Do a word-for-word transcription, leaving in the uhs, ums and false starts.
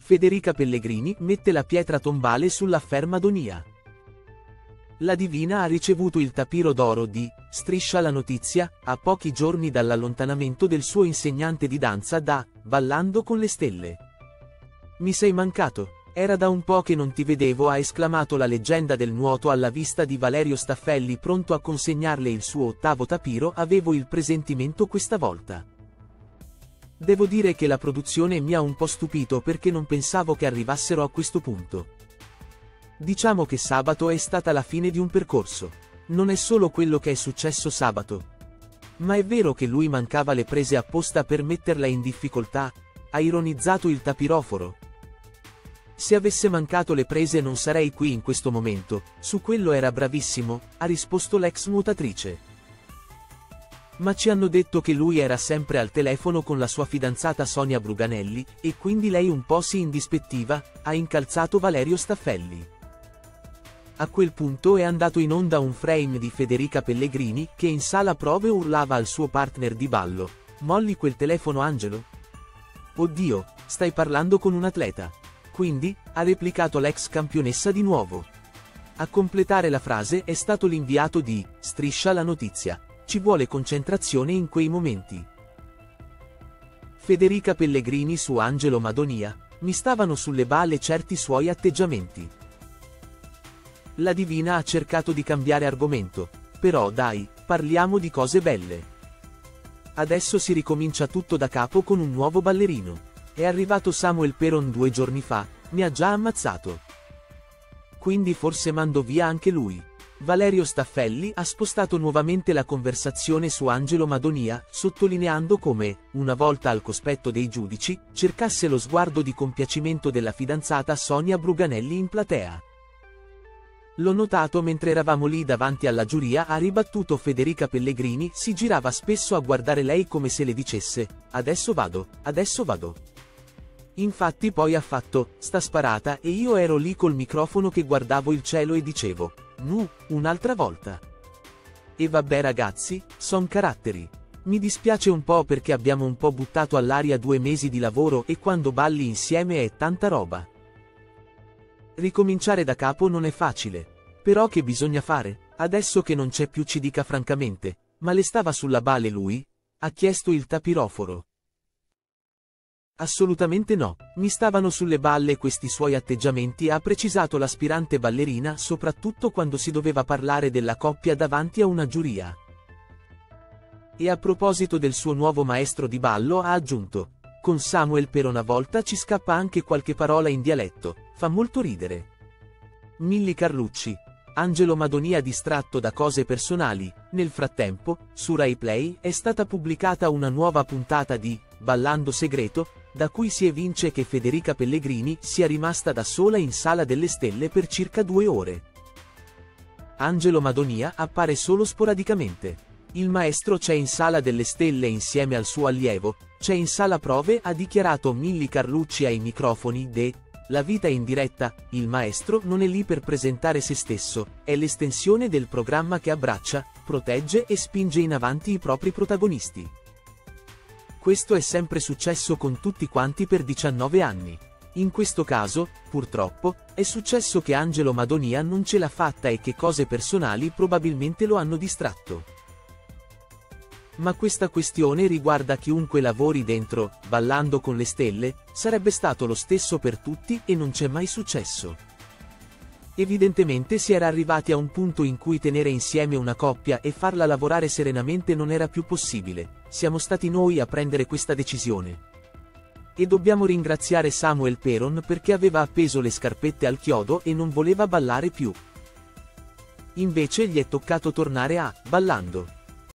Federica Pellegrini mette la pietra tombale sull'affaire Madonia. La divina ha ricevuto il tapiro d'oro di Striscia la notizia, a pochi giorni dall'allontanamento del suo insegnante di danza da Ballando con le stelle. Mi sei mancato, era da un po' che non ti vedevo, ha esclamato la leggenda del nuoto alla vista di Valerio Staffelli pronto a consegnarle il suo ottavo tapiro. Avevo il presentimento questa volta. Devo dire che la produzione mi ha un po' stupito perché non pensavo che arrivassero a questo punto. Diciamo che sabato è stata la fine di un percorso. Non è solo quello che è successo sabato. Ma è vero che lui mancava le prese apposta per metterla in difficoltà? Ha ironizzato il tapiroforo. Se avesse mancato le prese non sarei qui in questo momento, su quello era bravissimo, ha risposto l'ex nuotatrice. Ma ci hanno detto che lui era sempre al telefono con la sua fidanzata Sonia Bruganelli, e quindi lei un po' si indispettiva, ha incalzato Valerio Staffelli. A quel punto è andato in onda un frame di Federica Pellegrini, che in sala prove urlava al suo partner di ballo: "Molli quel telefono, Angelo? Oddio, stai parlando con un atleta." Quindi, ha replicato l'ex campionessa di nuovo. A completare la frase è stato l'inviato di Striscia la notizia. Ci vuole concentrazione in quei momenti. Federica Pellegrini su Angelo Madonia: "Mi stavano sulle balle certi suoi atteggiamenti." La divina ha cercato di cambiare argomento. "Però dai, parliamo di cose belle. Adesso si ricomincia tutto da capo con un nuovo ballerino. È arrivato Samuel Peron due giorni fa, mi ha già ammazzato. Quindi forse mando via anche lui." Valerio Staffelli ha spostato nuovamente la conversazione su Angelo Madonia, sottolineando come, una volta al cospetto dei giudici, cercasse lo sguardo di compiacimento della fidanzata Sonia Bruganelli in platea. "L'ho notato mentre eravamo lì davanti alla giuria", ha ribattuto Federica Pellegrini, si girava spesso a guardare lei come se le dicesse: "Adesso vado, adesso vado." Infatti poi ha fatto: "Sta sparata", e io ero lì col microfono che guardavo il cielo e dicevo: "Nu, un'altra volta." E vabbè ragazzi, son caratteri. Mi dispiace un po' perché abbiamo un po' buttato all'aria due mesi di lavoro e quando balli insieme è tanta roba. Ricominciare da capo non è facile. Però che bisogna fare? Adesso che non c'è più ci dica francamente, ma le stava sulla balle lui? Ha chiesto il tapiroforo. Assolutamente no, mi stavano sulle balle questi suoi atteggiamenti, ha precisato l'aspirante ballerina, soprattutto quando si doveva parlare della coppia davanti a una giuria. E a proposito del suo nuovo maestro di ballo ha aggiunto: "Con Samuel per una volta ci scappa anche qualche parola in dialetto, fa molto ridere." Milly Carlucci. Angelo Madonia distratto da cose personali. Nel frattempo, su Rai Play è stata pubblicata una nuova puntata di Ballando Segreto, da cui si evince che Federica Pellegrini sia rimasta da sola in Sala delle Stelle per circa due ore. Angelo Madonia appare solo sporadicamente. Il maestro c'è in Sala delle Stelle insieme al suo allievo, c'è in sala prove, ha dichiarato Milly Carlucci ai microfoni de La vita in diretta. Il maestro non è lì per presentare se stesso, è l'estensione del programma che abbraccia, protegge e spinge in avanti i propri protagonisti. Questo è sempre successo con tutti quanti per diciannove anni. In questo caso, purtroppo, è successo che Angelo Madonia non ce l'ha fatta e che cose personali probabilmente lo hanno distratto. Ma questa questione riguarda chiunque lavori dentro Ballando con le Stelle, sarebbe stato lo stesso per tutti e non c'è mai successo. Evidentemente si era arrivati a un punto in cui tenere insieme una coppia e farla lavorare serenamente non era più possibile, siamo stati noi a prendere questa decisione. E dobbiamo ringraziare Samuel Peron perché aveva appeso le scarpette al chiodo e non voleva ballare più. Invece gli è toccato tornare a Ballando.